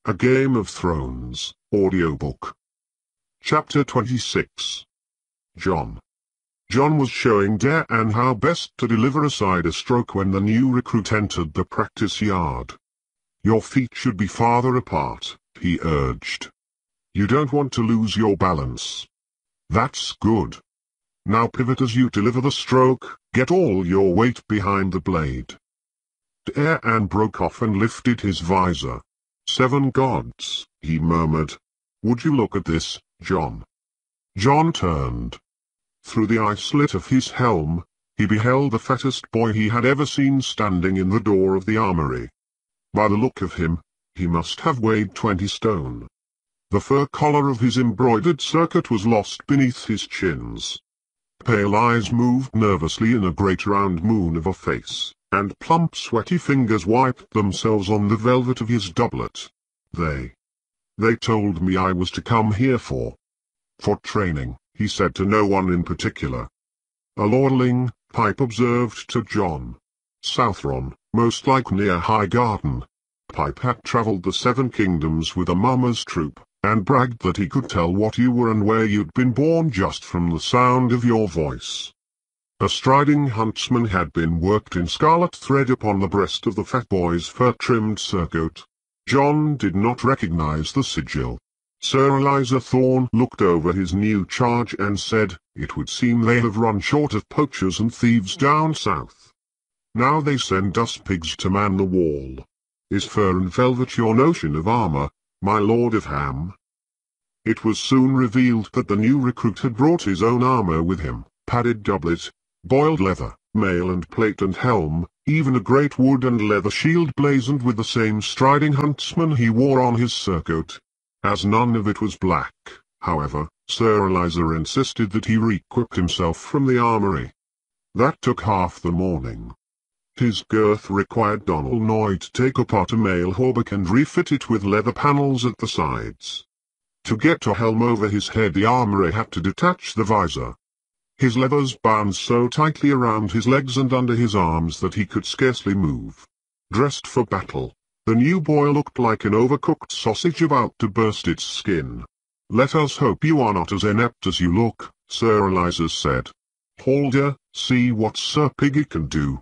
A Game of Thrones, Audiobook. Chapter 26. John was showing Dan how best to deliver a side stroke when the new recruit entered the practice yard. "Your feet should be farther apart," he urged. "You don't want to lose your balance. That's good. Now pivot as you deliver the stroke, get all your weight behind the blade." Dan broke off and lifted his visor. "Seven gods," he murmured. "Would you look at this, John?" John turned. Through the eye slit of his helm, he beheld the fattest boy he had ever seen standing in the door of the armory. By the look of him, he must have weighed 20 stone. The fur collar of his embroidered surcoat was lost beneath his chins. Pale eyes moved nervously in a great round moon of a face, and plump sweaty fingers wiped themselves on the velvet of his doublet. They told me I was to come here for training," he said to no one in particular. "A lordling," Pipe observed to John. "Southron, most like near Highgarden." Pipe had travelled the 7 kingdoms with a mummer's troop, and bragged that he could tell what you were and where you'd been born just from the sound of your voice. A striding huntsman had been worked in scarlet thread upon the breast of the fat boy's fur-trimmed surcoat. John did not recognize the sigil. Sir Eliza Thorne looked over his new charge and said, "It would seem they have run short of poachers and thieves down south. Now they send us pigs to man the wall. Is fur and velvet your notion of armor, my lord of Ham?" It was soon revealed that the new recruit had brought his own armor with him, padded doublet, boiled leather, mail and plate and helm, even a great wood and leather shield blazoned with the same striding huntsman he wore on his surcoat. As none of it was black, however, Sir Eliza insisted that he re-equipped himself from the armory. That took half the morning. His girth required Donal Noy to take apart a mail hauberk and refit it with leather panels at the sides. To get a helm over his head, the armourer had to detach the visor. His leathers bound so tightly around his legs and under his arms that he could scarcely move. Dressed for battle, the new boy looked like an overcooked sausage about to burst its skin. "Let us hope you are not as inept as you look," Sir Eliza said. "Holder, see what Sir Piggy can do."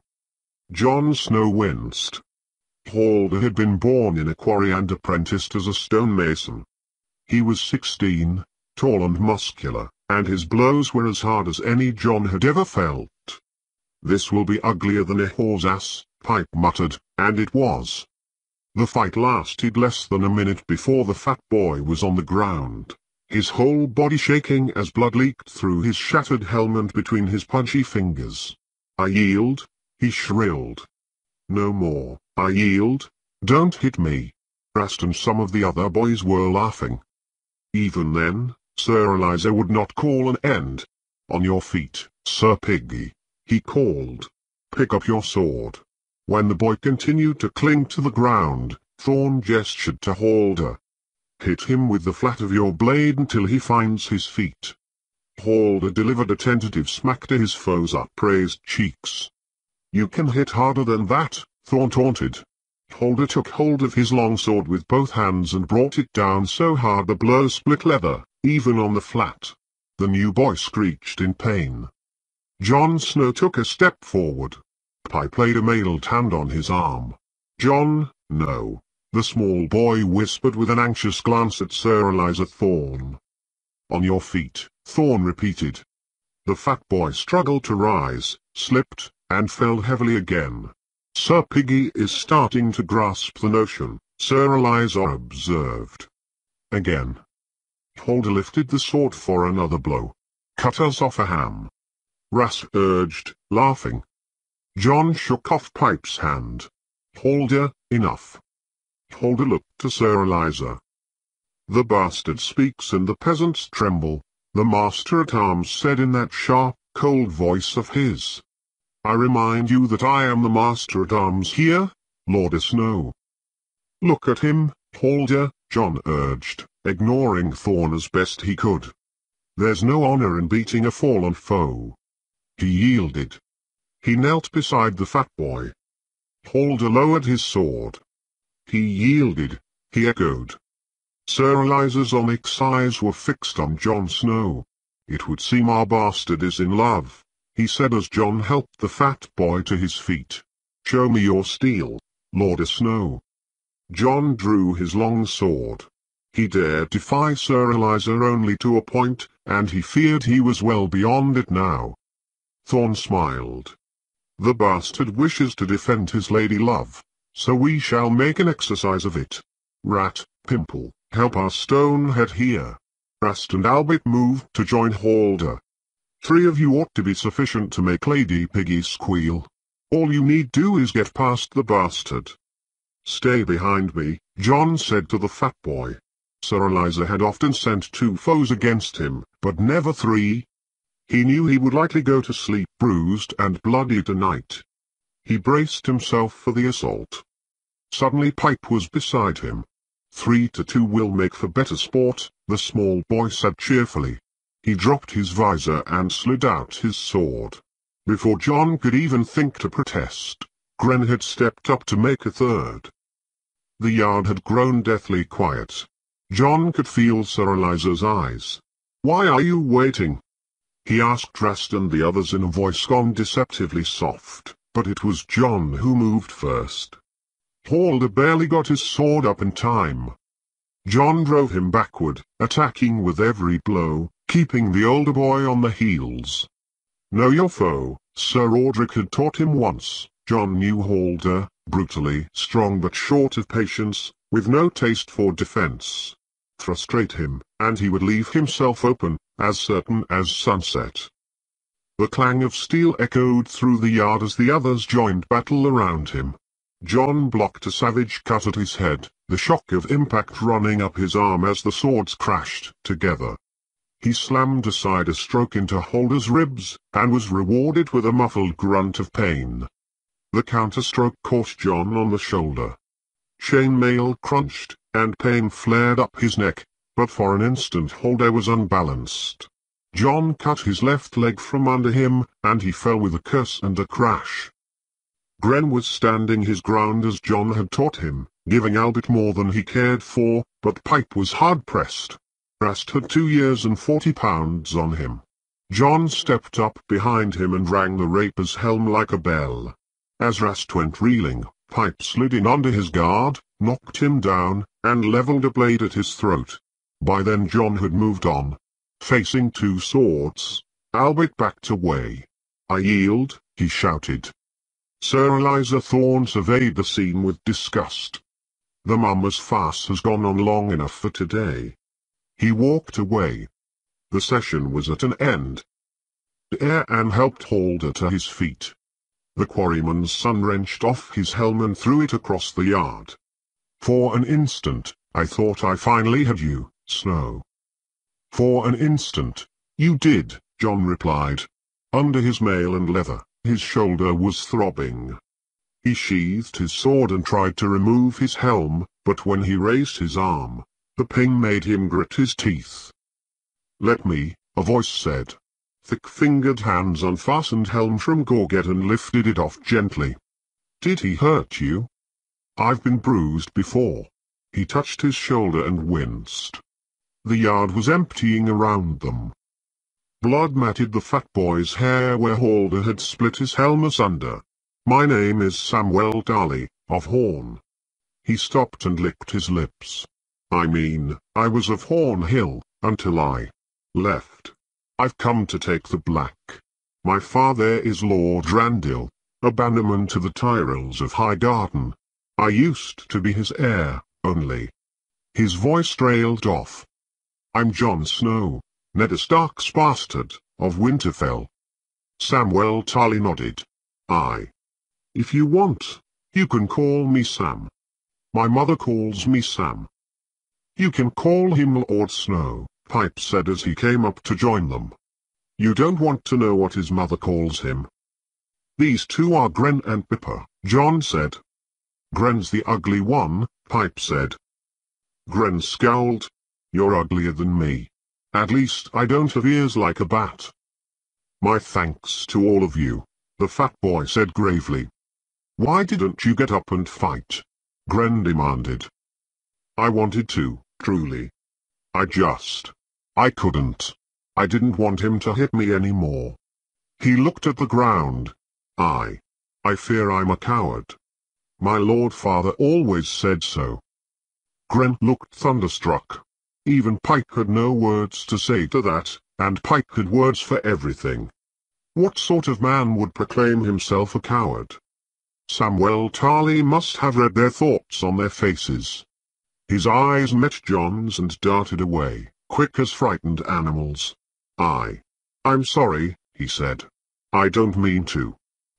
Jon Snow winced. Holder had been born in a quarry and apprenticed as a stonemason. He was 16, tall and muscular, and his blows were as hard as any Jon had ever felt. "This will be uglier than a horse ass," Pipe muttered, and it was. The fight lasted less than a minute before the fat boy was on the ground, his whole body shaking as blood leaked through his shattered helm and between his pudgy fingers. "I yield," he shrilled. "No more, I yield. Don't hit me." Rast and some of the other boys were laughing. Even then, Sir Eliza would not call an end. "On your feet, Sir Piggy," he called. "Pick up your sword." When the boy continued to cling to the ground, Thorne gestured to Halder. "Hit him with the flat of your blade until he finds his feet." Halder delivered a tentative smack to his foe's upraised cheeks. "You can hit harder than that," Thorne taunted. Halder took hold of his longsword with both hands and brought it down so hard the blow split leather, even on the flat. The new boy screeched in pain. Jon Snow took a step forward. Pipe laid a mailed hand on his arm. "John, no," the small boy whispered with an anxious glance at Sir Eliza Thorne. "On your feet," Thorne repeated. The fat boy struggled to rise, slipped, and fell heavily again. "Sir Piggy is starting to grasp the notion," Sir Eliza observed. Again. Holder lifted the sword for another blow. "Cut us off a ham," Ras urged, laughing. John shook off Pipe's hand. "Holder, enough." Holder looked to Sir Eliza. "The bastard speaks and the peasants tremble," the master-at-arms said in that sharp, cold voice of his. "I remind you that I am the master-at-arms here, Lord Snow." "Look at him, Holder," John urged, ignoring Thorne as best he could. "There's no honor in beating a fallen foe." He yielded. He knelt beside the fat boy. Halder lowered his sword. He yielded. he echoed. Sir Eliza's onyx eyes were fixed on Jon Snow. "It would seem our bastard is in love," he said as Jon helped the fat boy to his feet. "Show me your steel, Lord Snow." Jon drew his long sword. He dared defy Sir Eliza only to a point, and he feared he was well beyond it now. Thorn smiled. "The bastard wishes to defend his lady love, so we shall make an exercise of it. Rat, Pimple, help our stonehead here." Rast and Albert moved to join Halder. "3 of you ought to be sufficient to make Lady Piggy squeal. All you need do is get past the bastard." "Stay behind me," Jon said to the fat boy. Sir Eliza had often sent 2 foes against him, but never 3. He knew he would likely go to sleep bruised and bloody tonight. He braced himself for the assault. Suddenly Pipe was beside him. 3 to 2 will make for better sport, the small boy said cheerfully. He dropped his visor and slid out his sword. Before Jon could even think to protest, Gren had stepped up to make a third. The yard had grown deathly quiet. Jon could feel Sir Eliza's eyes. "Why are you waiting?" he asked Rast and the others in a voice gone deceptively soft, but it was Jon who moved first. Halder barely got his sword up in time. Jon drove him backward, attacking with every blow, keeping the older boy on the heels. "Know your foe," Sir Ordric had taught him once. Jon knew Halder, brutally strong but short of patience, with no taste for defense. Frustrate him, and he would leave himself open, as certain as sunset. The clang of steel echoed through the yard as the others joined battle around him. Jon blocked a savage cut at his head, the shock of impact running up his arm as the swords crashed together. He slammed aside a stroke into Halder's ribs, and was rewarded with a muffled grunt of pain. The counterstroke caught Jon on the shoulder. Chainmail crunched, and pain flared up his neck, but for an instant Halder was unbalanced. Jon cut his left leg from under him, and he fell with a curse and a crash. Gren was standing his ground as Jon had taught him, giving Albert more than he cared for, but Pipe was hard-pressed. Rast had 2 years and 40 pounds on him. Jon stepped up behind him and rang the raper's helm like a bell. As Rast went reeling, Pipe slid in under his guard, knocked him down, and levelled a blade at his throat. By then Jon had moved on. Facing 2 swords, Albert backed away. "I yield," he shouted. Sir Eliza Thorne surveyed the scene with disgust. "The mummer's farce has gone on long enough for today." He walked away. The session was at an end. Anne helped Halder to his feet. The quarryman's son wrenched off his helm and threw it across the yard. "For an instant, I thought I finally had you, Snow." "For an instant, you did," Jon replied. Under his mail and leather, his shoulder was throbbing. He sheathed his sword and tried to remove his helm, but when he raised his arm, the pain made him grit his teeth. "Let me," a voice said. Thick-fingered hands unfastened helm from Gorget and lifted it off gently. "Did he hurt you?" "I've been bruised before." He touched his shoulder and winced. The yard was emptying around them. Blood matted the fat boy's hair where Halder had split his helm asunder. "My name is Samwell Darley, of Horn." He stopped and licked his lips. "I mean, I was of Horn Hill, until I left. I've come to take the Black. My father is Lord Randil, a bannerman to the Tyrells of Highgarden. I used to be his heir, only." His voice trailed off. "I'm Jon Snow, Ned Stark's bastard, of Winterfell." Samwell Tarly nodded. "Aye. If you want, you can call me Sam. My mother calls me Sam." "You can call him Lord Snow," Pipe said as he came up to join them. "You don't want to know what his mother calls him." "These 2 are Gren and Pippa," Jon said. "Gren's the ugly one," Pipe said. Gren scowled. "You're uglier than me. At least I don't have ears like a bat." "My thanks to all of you," the fat boy said gravely. "Why didn't you get up and fight?" Gren demanded. I wanted to, truly. I couldn't. I didn't want him to hit me anymore. He looked at the ground. I fear I'm a coward. My Lord Father always said so. Gren looked thunderstruck. Even Pike had no words to say to that, and Pike had words for everything. What sort of man would proclaim himself a coward? Samuel Tarly must have read their thoughts on their faces. His eyes met John's and darted away, quick as frightened animals. I'm sorry, he said. I don't mean to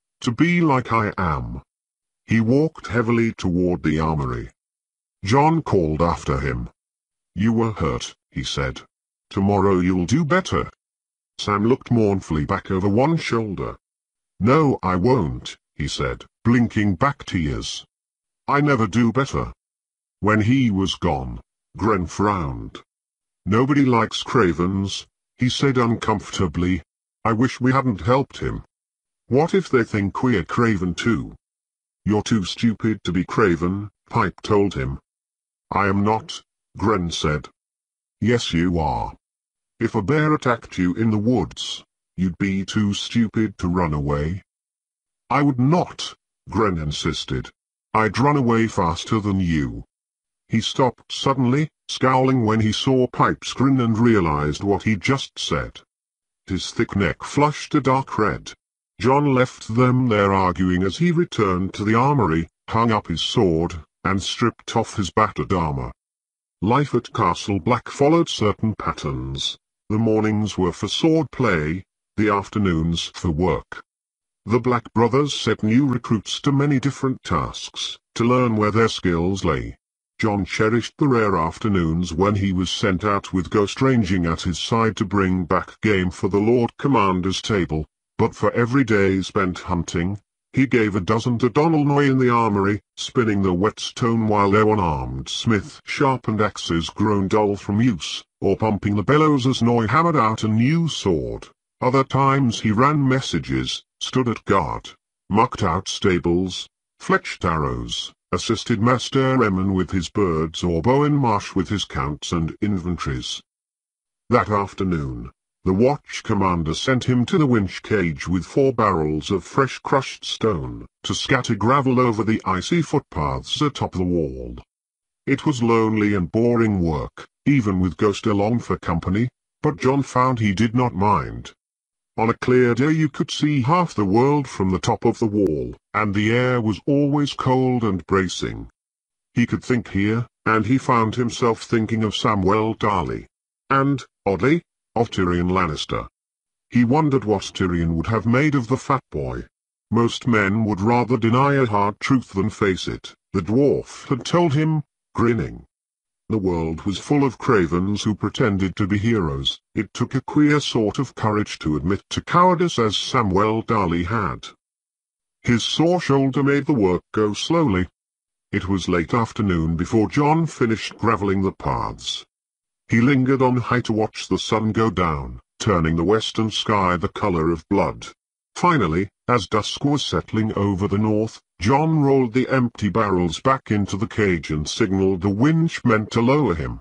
be like I am. He walked heavily toward the armory. John called after him. You were hurt, he said. Tomorrow you'll do better. Sam looked mournfully back over one shoulder. No, I won't, he said, blinking back tears. I never do better. When he was gone, Gren frowned. Nobody likes cravens, he said uncomfortably. I wish we hadn't helped him. What if they think we're craven too? You're too stupid to be craven, Pike told him. I am not, Gren said. Yes you are. If a bear attacked you in the woods, you'd be too stupid to run away. I would not, Gren insisted. I'd run away faster than you. He stopped suddenly, scowling when he saw Pike's grin and realized what he'd just said. His thick neck flushed a dark red. John left them there arguing as he returned to the armory, hung up his sword, and stripped off his battered armor. Life at Castle Black followed certain patterns. The mornings were for sword play, the afternoons for work. The Black brothers set new recruits to many different tasks, to learn where their skills lay. John cherished the rare afternoons when he was sent out with Ghost ranging at his side to bring back game for the Lord Commander's table, but for every day spent hunting, he gave a dozen to Donald Noy in the armory, spinning the whetstone while their one-armed smith sharpened axes grown dull from use, or pumping the bellows as Noy hammered out a new sword. Other times he ran messages, stood at guard, mucked out stables, fletched arrows, assisted Master Emin with his birds or Bowen Marsh with his counts and inventories. That afternoon, the watch commander sent him to the winch cage with 4 barrels of fresh crushed stone, to scatter gravel over the icy footpaths atop the wall. It was lonely and boring work, even with Ghost along for company, but John found he did not mind. On a clear day you could see half the world from the top of the wall, and the air was always cold and bracing. He could think here, and he found himself thinking of Samuel Darley. And, oddly, of Tyrion Lannister. He wondered what Tyrion would have made of the fat boy. Most men would rather deny a hard truth than face it, the dwarf had told him, grinning. The world was full of cravens who pretended to be heroes. It took a queer sort of courage to admit to cowardice as Samuel Darley had. His sore shoulder made the work go slowly. It was late afternoon before John finished gravelling the paths. He lingered on high to watch the sun go down, turning the western sky the color of blood. Finally, as dusk was settling over the north, John rolled the empty barrels back into the cage and signaled the winch men to lower him.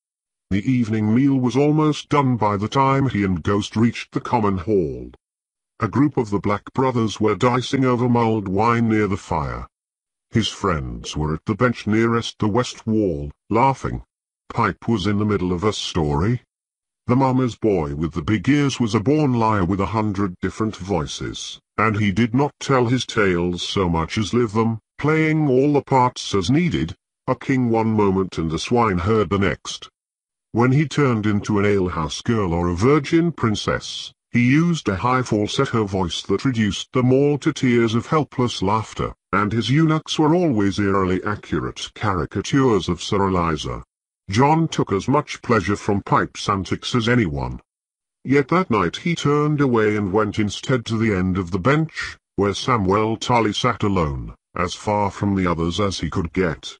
The evening meal was almost done by the time he and Ghost reached the common hall. A group of the Black brothers were dicing over mulled wine near the fire. His friends were at the bench nearest the west wall, laughing. Pipe was in the middle of a story. The mama's boy with the big ears was a born liar with 100 different voices, and he did not tell his tales so much as live them, playing all the parts as needed, a king one moment and a swineherd the next. When he turned into an alehouse girl or a virgin princess, he used a high falsetto voice that reduced them all to tears of helpless laughter, and his eunuchs were always eerily accurate caricatures of Sir Eliza. John took as much pleasure from Pipe's antics as anyone. Yet that night he turned away and went instead to the end of the bench, where Samuel Tarly sat alone, as far from the others as he could get.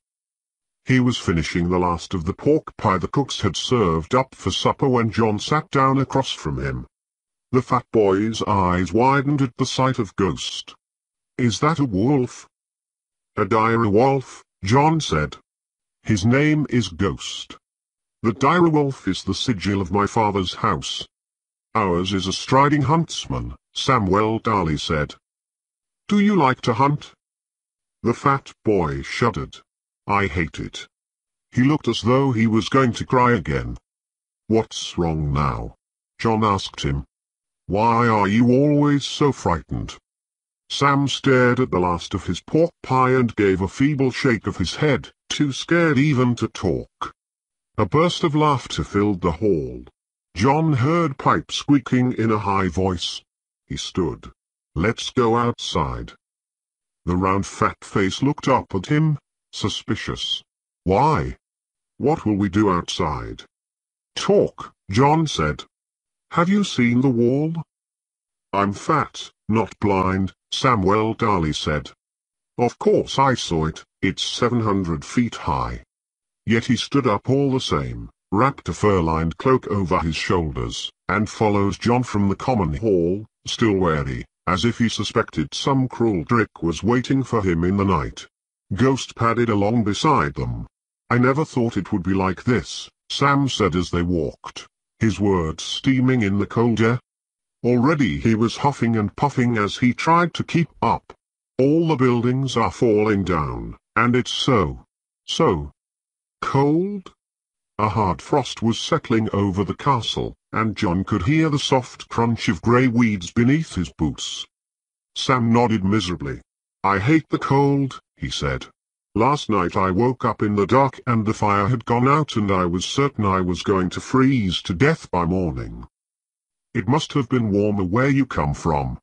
He was finishing the last of the pork pie the cooks had served up for supper when John sat down across from him. The fat boy's eyes widened at the sight of Ghost. "Is that a wolf?" "A dire wolf," John said. His name is Ghost. The direwolf is the sigil of my father's house. Ours is a striding huntsman, Samuel Darley said. Do you like to hunt? The fat boy shuddered. I hate it. He looked as though he was going to cry again. What's wrong now? John asked him. Why are you always so frightened? Sam stared at the last of his pork pie and gave a feeble shake of his head, too scared even to talk. A burst of laughter filled the hall. John heard pipes squeaking in a high voice. He stood. Let's go outside. The round fat face looked up at him, suspicious. Why? What will we do outside? Talk, John said. Have you seen the wall? I'm fat, not blind, Samuel Darley said. Of course I saw it, it's 700 feet high. Yet he stood up all the same, wrapped a fur-lined cloak over his shoulders, and followed John from the common hall, still wary, as if he suspected some cruel trick was waiting for him in the night. Ghost padded along beside them. I never thought it would be like this, Sam said as they walked, his words steaming in the cold air. Already he was huffing and puffing as he tried to keep up. All the buildings are falling down, and it's so cold. A hard frost was settling over the castle, and John could hear the soft crunch of grey weeds beneath his boots. Sam nodded miserably. I hate the cold, he said. Last night I woke up in the dark and the fire had gone out and I was certain I was going to freeze to death by morning. It must have been warmer where you come from.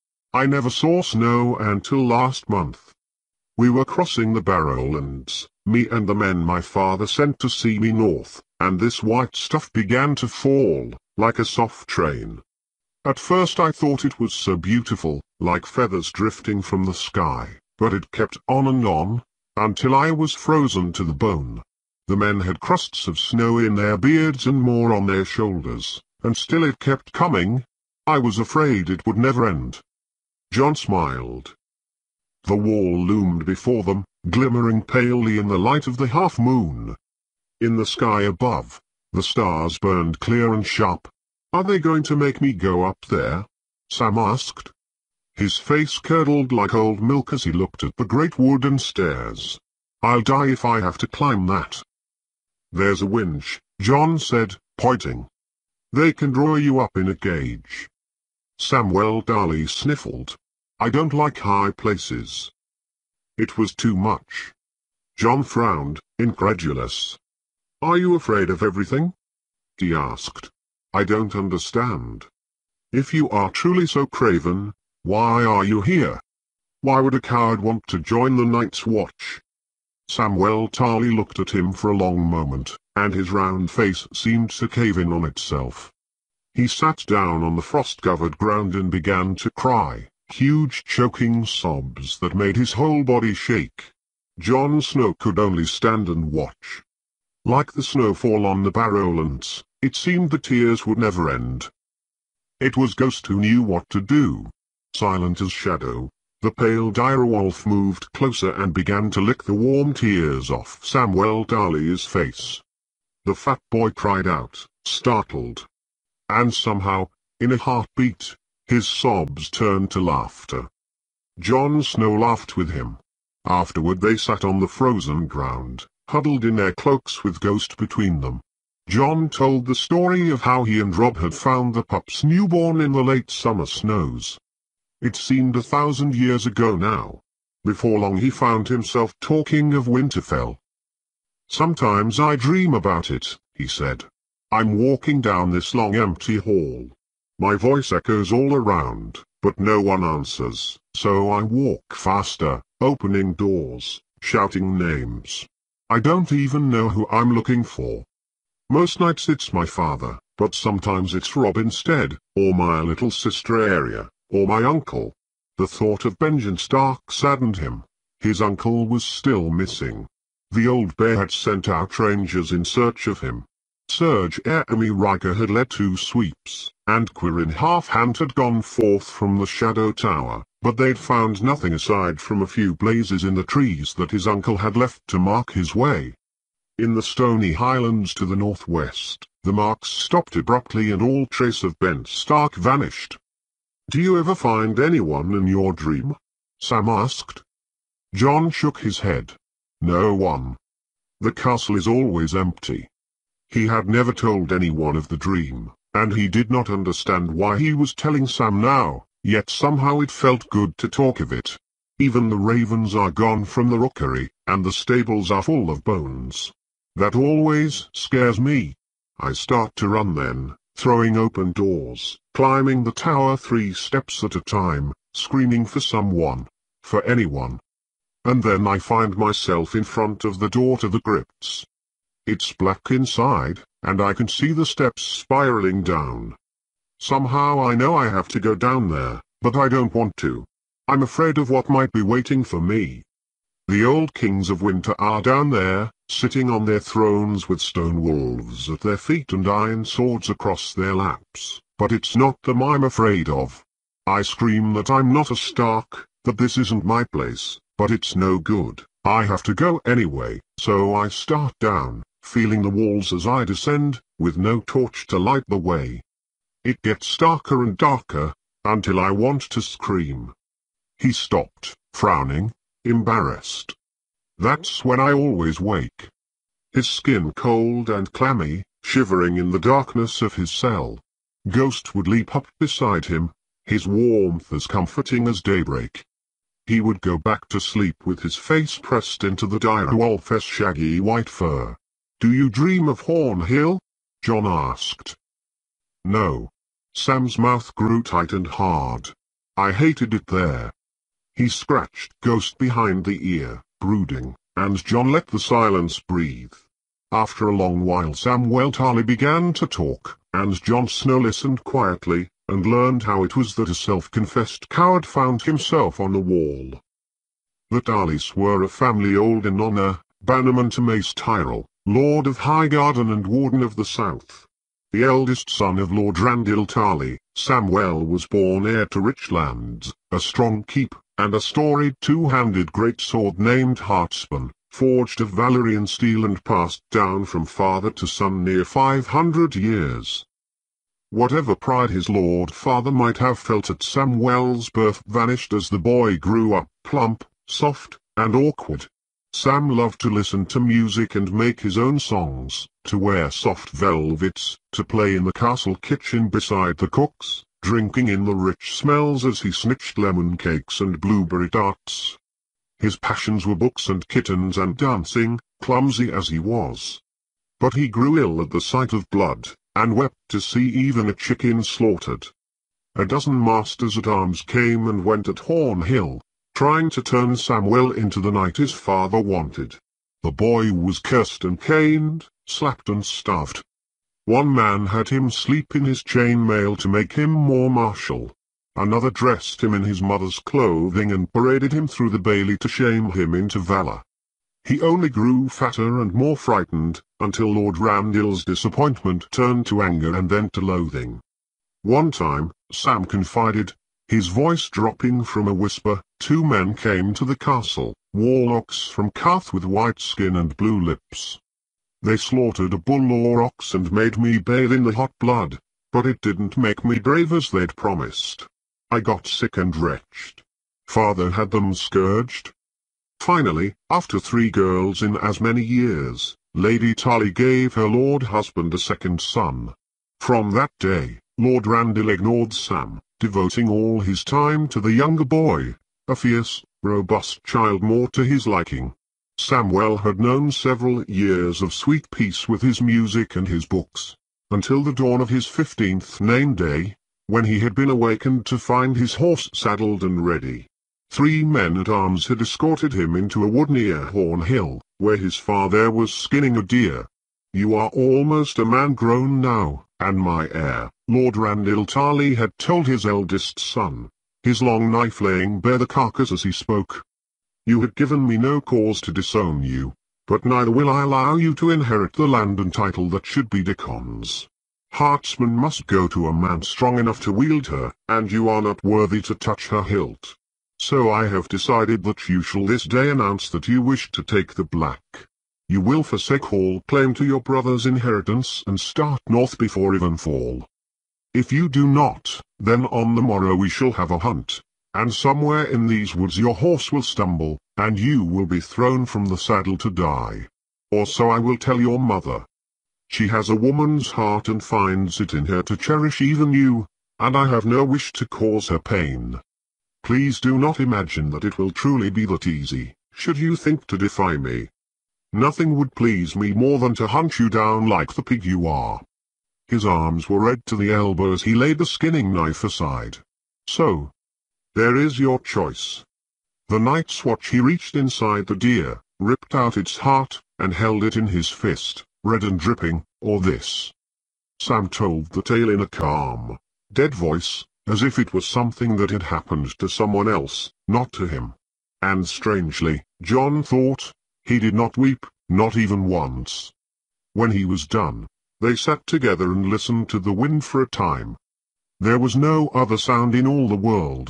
I never saw snow until last month. We were crossing the Barrowlands, me and the men my father sent to see me north, and this white stuff began to fall, like a soft train. At first I thought it was so beautiful, like feathers drifting from the sky, but it kept on, until I was frozen to the bone. The men had crusts of snow in their beards and more on their shoulders, and still it kept coming. I was afraid it would never end. John smiled. The wall loomed before them, glimmering palely in the light of the half-moon. In the sky above, the stars burned clear and sharp. Are they going to make me go up there? Sam asked. His face curdled like old milk as he looked at the great wooden stairs. I'll die if I have to climb that. There's a winch, John said, pointing. They can draw you up in a gauge. Samuel Darley sniffled. I don't like high places. It was too much. John frowned, incredulous. Are you afraid of everything? He asked. I don't understand. If you are truly so craven, why are you here? Why would a coward want to join the Night's Watch? Samuel Darley looked at him for a long moment, and his round face seemed to cave in on itself. He sat down on the frost-covered ground and began to cry, huge choking sobs that made his whole body shake. Jon Snow could only stand and watch. Like the snowfall on the Barrowlands, it seemed the tears would never end. It was Ghost who knew what to do. Silent as shadow, the pale direwolf moved closer and began to lick the warm tears off Samuel Darley's face. The fat boy cried out, startled. And somehow, in a heartbeat, his sobs turned to laughter. Jon Snow laughed with him. Afterward they sat on the frozen ground, huddled in their cloaks with Ghost between them. John told the story of how he and Rob had found the pups newborn in the late summer snows. It seemed 1,000 years ago now. Before long he found himself talking of Winterfell. Sometimes I dream about it, he said. I'm walking down this long empty hall. My voice echoes all around, but no one answers, so I walk faster, opening doors, shouting names. I don't even know who I'm looking for. Most nights it's my father, but sometimes it's Rob instead, or my little sister Arya, or my uncle. The thought of Benjen Stark saddened him. His uncle was still missing. The old bear had sent out rangers in search of him. Serge Jeremy Riker had led 2 sweeps, and Quirin Halfhand had gone forth from the Shadow Tower, but they'd found nothing aside from a few blazes in the trees that his uncle had left to mark his way. In the stony highlands to the northwest, the marks stopped abruptly and all trace of Ben Stark vanished. "Do you ever find anyone in your dream?" Sam asked. John shook his head. "No one. The castle is always empty." He had never told anyone of the dream, and he did not understand why he was telling Sam now, yet somehow it felt good to talk of it. "Even the ravens are gone from the rookery, and the stables are full of bones. That always scares me. I start to run then, throwing open doors, climbing the tower 3 steps at a time, screaming for someone, for anyone. And then I find myself in front of the door to the crypts. It's black inside, and I can see the steps spiraling down. Somehow I know I have to go down there, but I don't want to. I'm afraid of what might be waiting for me. The old kings of winter are down there, sitting on their thrones with stone wolves at their feet and iron swords across their laps, but it's not them I'm afraid of. I scream that I'm not a Stark, that this isn't my place, but it's no good. I have to go anyway, so I start down, feeling the walls as I descend, with no torch to light the way. It gets darker and darker, until I want to scream." He stopped, frowning, embarrassed. "That's when I always wake. His skin cold and clammy, shivering in the darkness of his cell. Ghost would leap up beside him, his warmth as comforting as daybreak. He would go back to sleep with his face pressed into the dire wolf's shaggy white fur." "Do you dream of Horn Hill?" John asked. "No." Sam's mouth grew tight and hard. "I hated it there." He scratched Ghost behind the ear, brooding, and John let the silence breathe. After a long while Samwell Tarly began to talk, and Jon Snow listened quietly, and learned how it was that a self-confessed coward found himself on the wall. The Tarlys were a family old in honor, bannerman to Mace Tyrell, Lord of Highgarden and Warden of the South. The eldest son of Lord Randil Tarly, Samwell was born heir to rich lands, a strong keep, and a storied two-handed greatsword named Heartspan, forged of Valyrian steel and passed down from father to son near 500 years. Whatever pride his lord father might have felt at Samwell's birth vanished as the boy grew up, plump, soft, and awkward. Sam loved to listen to music and make his own songs, to wear soft velvets, to play in the castle kitchen beside the cooks, drinking in the rich smells as he snitched lemon cakes and blueberry tarts. His passions were books and kittens and dancing, clumsy as he was. But he grew ill at the sight of blood, and wept to see even a chicken slaughtered. A dozen masters-at-arms came and went at Horn Hill, trying to turn Samwell into the knight his father wanted. The boy was cursed and caned, slapped and starved. One man had him sleep in his chainmail to make him more martial. Another dressed him in his mother's clothing and paraded him through the bailey to shame him into valor. He only grew fatter and more frightened, until Lord Randil's disappointment turned to anger and then to loathing. One time, Sam confided, his voice dropping from a whisper, 2 men came to the castle, warlocks from Carth with white skin and blue lips. They slaughtered a bull or ox and made me bathe in the hot blood, but it didn't make me brave as they'd promised. I got sick and wretched. Father had them scourged. Finally, after 3 girls in as many years, Lady Tarly gave her lord husband a second son. From that day, Lord Randil ignored Sam, devoting all his time to the younger boy, a fierce, robust child more to his liking. Samwell had known several years of sweet peace with his music and his books, until the dawn of his 15th name day, when he had been awakened to find his horse saddled and ready. 3 men-at-arms had escorted him into a wood near Horn Hill, where his father was skinning a deer. "You are almost a man grown now, and my heir," Lord Randil Tarly had told his eldest son, his long knife laying bare the carcass as he spoke. "You had given me no cause to disown you, but neither will I allow you to inherit the land and title that should be Dickon's. Heartsman must go to a man strong enough to wield her, and you are not worthy to touch her hilt. So I have decided that you shall this day announce that you wish to take the black. You will forsake all claim to your brother's inheritance and start north before evenfall. If you do not, then on the morrow we shall have a hunt, and somewhere in these woods your horse will stumble, and you will be thrown from the saddle to die. Or so I will tell your mother. She has a woman's heart and finds it in her to cherish even you, and I have no wish to cause her pain. Please do not imagine that it will truly be that easy, should you think to defy me. Nothing would please me more than to hunt you down like the pig you are. His arms were red to the elbow as he laid the skinning knife aside. So, there is your choice. The night's watch he reached inside the deer, ripped out its heart, and held it in his fist, red and dripping, or this. Sam told the tale in a calm, dead voice, as if it was something that had happened to someone else, not to him. And strangely, John thought, he did not weep, not even once. When he was done, they sat together and listened to the wind for a time. There was no other sound in all the world.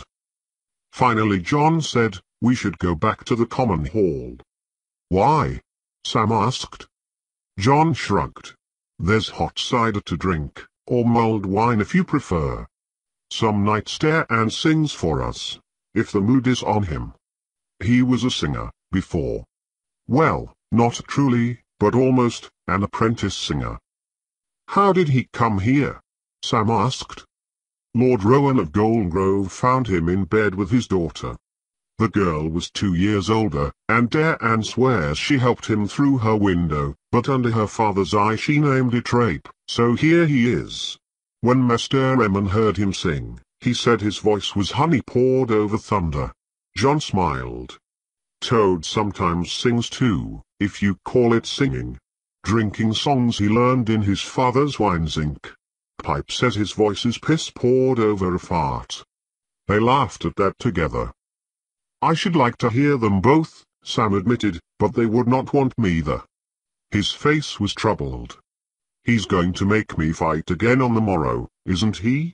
Finally John said, "We should go back to the common hall." "Why?" Sam asked. John shrugged. "There's hot cider to drink, or mulled wine if you prefer. Some night Dan sings for us, if the mood is on him. He was a singer, before. Well, not truly, but almost, an apprentice singer." "How did he come here?" Sam asked. "Lord Rowan of Goldgrove found him in bed with his daughter. The girl was 2 years older, and Dan swears she helped him through her window, but under her father's eye she named it rape, so here he is. When Master Emmon heard him sing, he said his voice was honey poured over thunder." John smiled. "Toad sometimes sings too, if you call it singing. Drinking songs he learned in his father's wine zinc. Pipe says his voice is piss poured over a fart." They laughed at that together. "I should like to hear them both," Sam admitted, "but they would not want me either." His face was troubled. "He's going to make me fight again on the morrow, isn't he?"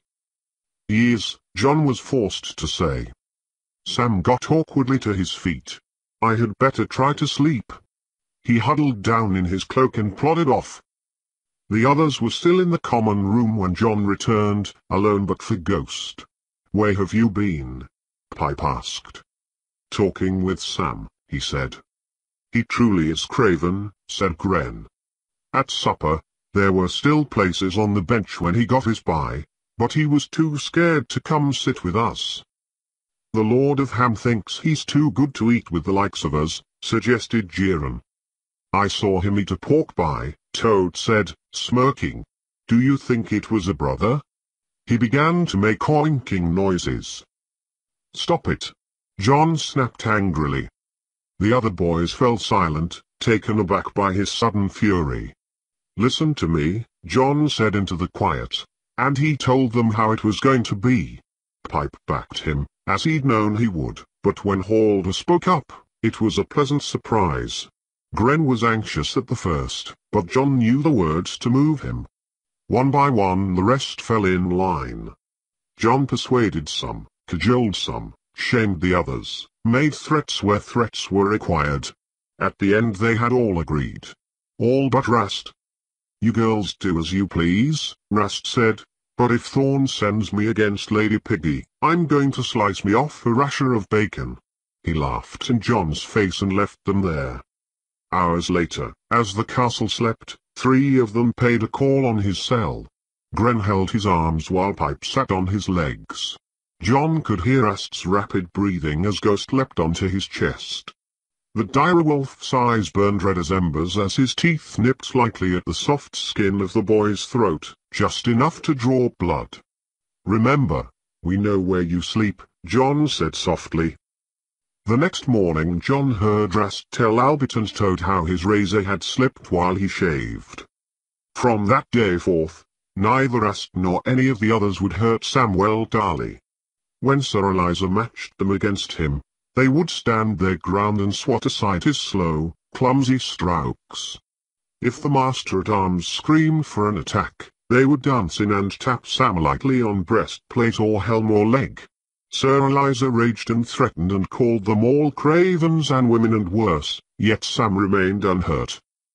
"He is," John was forced to say. Sam got awkwardly to his feet. "I had better try to sleep." He huddled down in his cloak and plodded off. The others were still in the common room when John returned, alone but for Ghost. "Where have you been?" Pipe asked. "Talking with Sam," he said. "He truly is craven," said Gren. At supper, there were still places on the bench when he got his pie, but he was too scared to come sit with us. "The Lord of Ham thinks he's too good to eat with the likes of us," suggested Jiren. "I saw him eat a pork pie," Toad said, smirking. "Do you think it was a brother?" He began to make oinking noises. "Stop it!" John snapped angrily. The other boys fell silent, taken aback by his sudden fury. "Listen to me," John said into the quiet, and he told them how it was going to be. Pipe backed him, as he'd known he would, but when Halder spoke up, it was a pleasant surprise. Gren was anxious at the first, but John knew the words to move him. One by one the rest fell in line. John persuaded some, cajoled some, shamed the others, made threats where threats were required. At the end they had all agreed. All but Rast. "You girls do as you please," Rast said, "but if Thorn sends me against Lady Piggy, I'm going to slice me off a rasher of bacon." He laughed in John's face and left them there. Hours later, as the castle slept, 3 of them paid a call on his cell. Gren held his arms while Pipe sat on his legs. John could hear Ast's rapid breathing as Ghost leapt onto his chest. The direwolf's eyes burned red as embers as his teeth nipped lightly at the soft skin of the boy's throat, just enough to draw blood. "Remember, we know where you sleep," John said softly. The next morning John heard Rast tell Albert and Toad how his razor had slipped while he shaved. From that day forth, neither Rast nor any of the others would hurt Samwell Darley. When Sir Eliza matched them against him, they would stand their ground and swat aside his slow, clumsy strokes. If the master-at-arms screamed for an attack, they would dance in and tap Sam lightly on breastplate or helm or leg. Sir Eliza raged and threatened and called them all cravens and women and worse, yet Sam remained unhurt.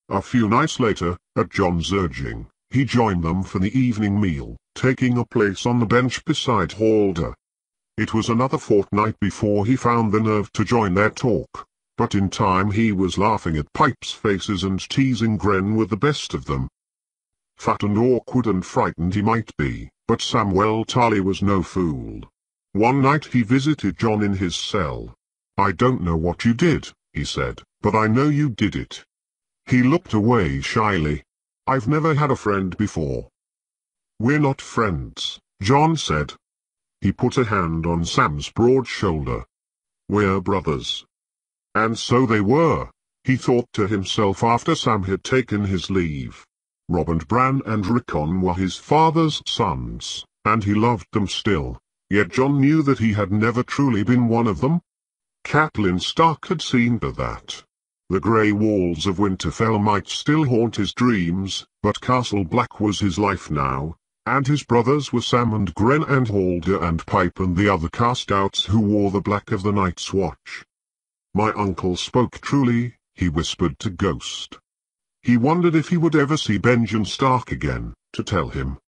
A few nights later, at John's urging, he joined them for the evening meal, taking a place on the bench beside Halder. It was another fortnight before he found the nerve to join their talk, but in time he was laughing at Pipe's faces and teasing Gren with the best of them. Fat and awkward and frightened he might be, but Samuel Tarley was no fool. One night he visited John in his cell. "I don't know what you did," he said, "but I know you did it." He looked away shyly. "I've never had a friend before." "We're not friends," John said. He put a hand on Sam's broad shoulder. "We're brothers." And so they were, he thought to himself after Sam had taken his leave. Rob and Bran and Rickon were his father's sons, and he loved them still, yet John knew that he had never truly been one of them. Catelyn Stark had seen to that. The grey walls of Winterfell might still haunt his dreams, but Castle Black was his life now, and his brothers were Sam and Gren and Halder and Pipe and the other cast-outs who wore the black of the Night's Watch. "My uncle spoke truly," he whispered to Ghost. He wondered if he would ever see Benjen Stark again, to tell him.